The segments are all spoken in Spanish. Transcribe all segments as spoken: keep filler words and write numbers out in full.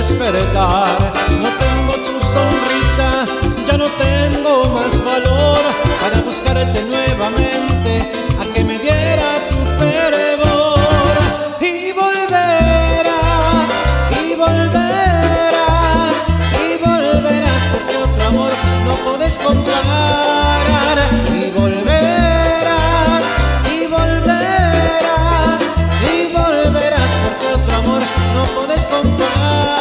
despertar. No tengo tu sonrisa, ya no tengo más valor para buscarte nuevamente, a que me diera tu fervor. Y volverás, y volverás, y volverás, porque otro amor no puedes comprar. Y volverás, y volverás, y volverás, porque otro amor no puedes comprar.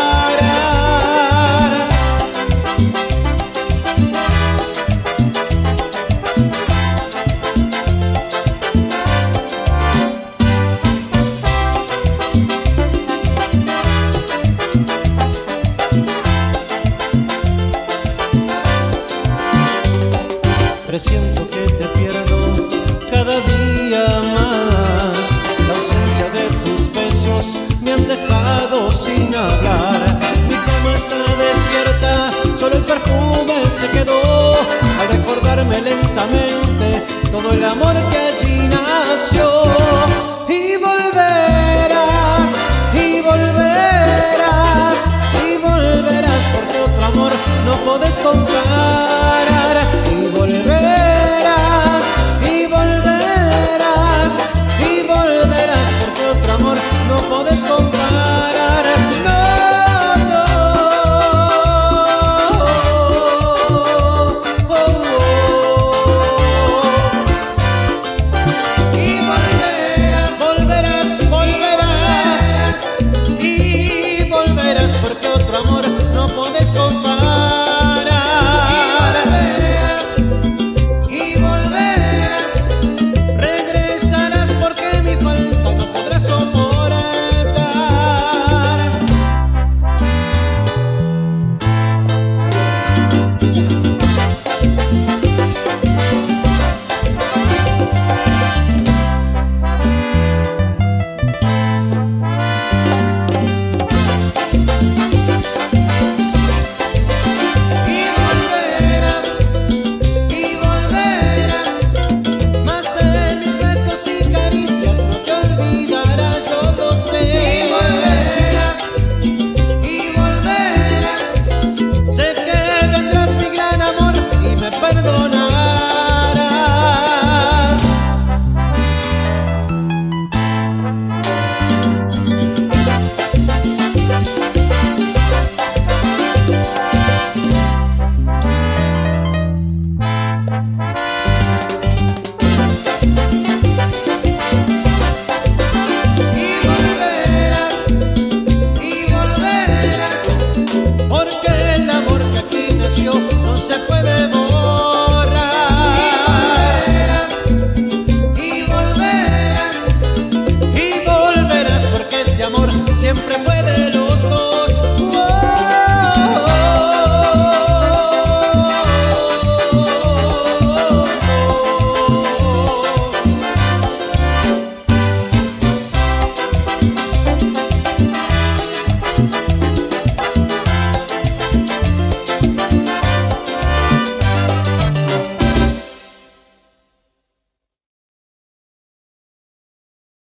Presiento que te pierdo cada día más. La ausencia de tus besos me han dejado sin hablar. Mi cama está desierta, solo el perfume se quedó al recordarme lentamente todo el amor que allí nació. Y volverás, y volverás, y volverás, porque otro amor no puedes comprar.